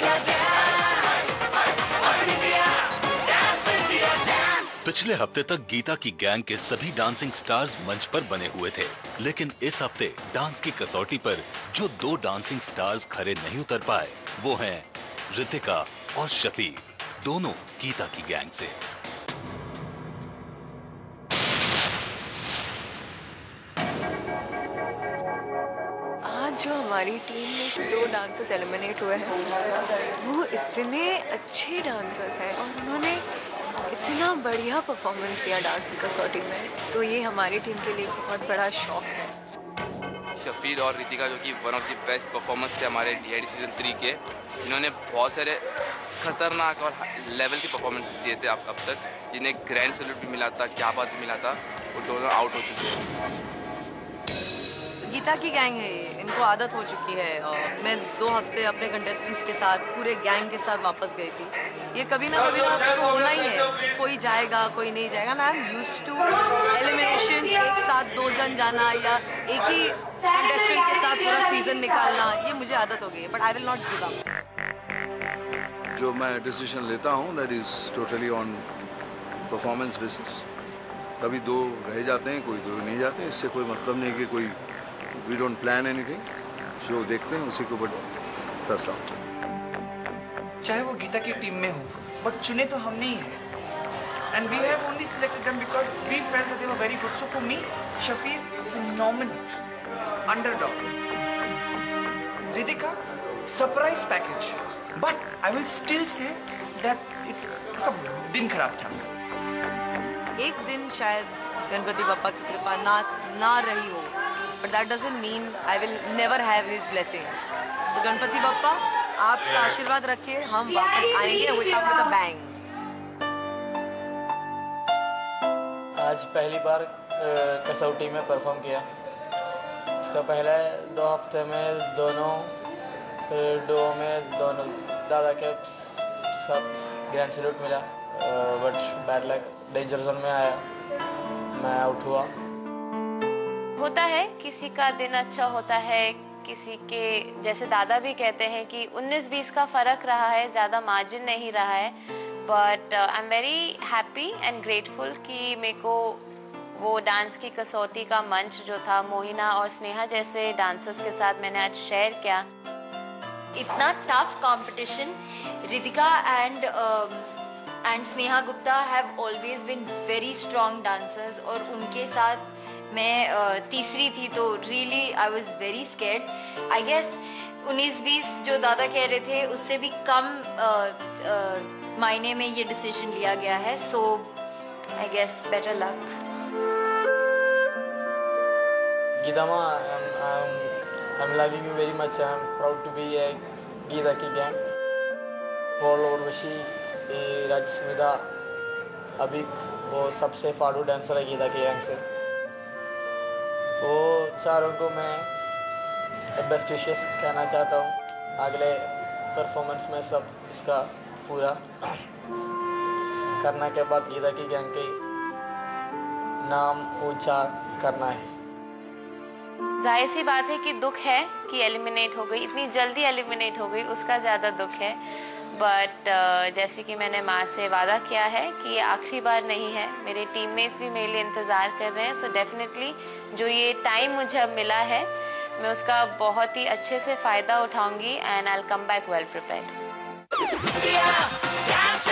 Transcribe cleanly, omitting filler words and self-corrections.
पिछले हफ्ते तक गीता की गैंग के सभी डांसिंग स्टार्स मंच पर बने हुए थे, लेकिन इस हफ्ते डांस की कसौटी पर जो 2 डांसिंग स्टार्स खरे नहीं उतर पाए वो हैं रितिका और शफीक, दोनों गीता की गैंग से। आज जो हमारी टीम में से 2 डांसर्स एलिमिनेट हुए हैं वो इतने अच्छे डांसर्स हैं और उन्होंने इतना बढ़िया परफॉर्मेंस दिया डांस की कसौटी में, तो ये हमारी टीम के लिए बहुत बड़ा शौक है। शफीर और रितिका जो कि one of the best performance थे हमारे DID सीजन 3 के, इन्होंने बहुत सारे खतरनाक और लेवल के परफॉर्मेंस दिए थे अब तक, जिन्हें ग्रैंड सैल्यूट भी मिला था, क्या बात भी मिला था, वो दोनों आउट हो चुके हैं। गीता की गैंग है ये, इनको आदत हो चुकी है। और मैं 2 हफ्ते अपने कंटेस्टेंट्स के साथ पूरे गैंग के साथ वापस गई थी। ये कभी ना तो होना ही है कि कोई जाएगा कोई नहीं जाएगा ना। I am used to elimination, एक साथ 2 जन जाना या एक ही कंटेस्टेंट के साथ पूरा सीजन निकालना, ये मुझे आदत हो गई है, but I will not give up. जो मैं डिसीजन लेता हूँ that is totally on performance basis. कभी 2 रह जाते हैं, कोई 2 नहीं जाते हैं, इससे कोई मतलब नहीं कि कोई वी डोंट प्लान एनीथिंग, जो देखते हैं उसी के ऊपर फैसला होता है। चाहे वो गीता की टीम में हो, बट चुने तो हम नहीं है, and we have only selected them because we felt that they were very good. So for me Shafeer phenomenal underdog, Ritika surprise package, but I will still say that उसका दिन खराब था। एक दिन शायद गणपति बप्पा की कृपा ना रही हो, but that doesn't mean I will never have his blessings. So Ganpati Bappa आपका आशीर्वाद रखिए, हम वापस आएंगे with a bang. आज पहली बार कसौटी में परफॉर्म किया। इसका पहले 2 हफ्ते में दोनों डो में दोनों दादा के साथ ग्रैंड सैल्यूट मिला, but bad luck danger zone में आया, मैं आउट हुआ। होता है किसी का दिन अच्छा होता है, किसी के जैसे दादा भी कहते हैं कि 19-20 का फर्क रहा है, ज़्यादा मार्जिन नहीं रहा है, but I am very happy and grateful कि मेरे को वो डांस की कसौटी का मंच जो था मोहिना और स्नेहा जैसे डांसर्स के साथ मैंने आज शेयर किया। इतना tough competition, Ritika and Sneha Gupta have always been very strong dancers, और उनके साथ मैं तीसरी थी, तो really I was very scared. I guess 19-20 जो दादा कह रहे थे उससे भी कम मायने में ये डिसीजन लिया गया है, so I guess better luck. Geeta माँ, I'm loving you very much. I'm proud to be a Gita की गैंग। पॉल और वशी, राजस्मिता, अभी वो सबसे फाड़ू डांसर है गीता की गैंग से। वो चारों को मैं बेस्ट विशेस कहना चाहता हूँ। अगले परफॉर्मेंस में सब इसका पूरा करने के बाद गीता की गैंग के नाम ऊंचा करना है। जाहिर सी बात है कि दुख है कि एलिमिनेट हो गई, इतनी जल्दी एलिमिनेट हो गई, उसका ज़्यादा दुख है, बट जैसे कि मैंने माँ से वादा किया है कि ये आखिरी बार नहीं है। मेरे टीममेट्स भी मेरे लिए इंतज़ार कर रहे हैं, सो डेफिनेटली जो ये टाइम मुझे अब मिला है मैं उसका बहुत ही अच्छे से फ़ायदा उठाऊंगी and I will come back well prepared.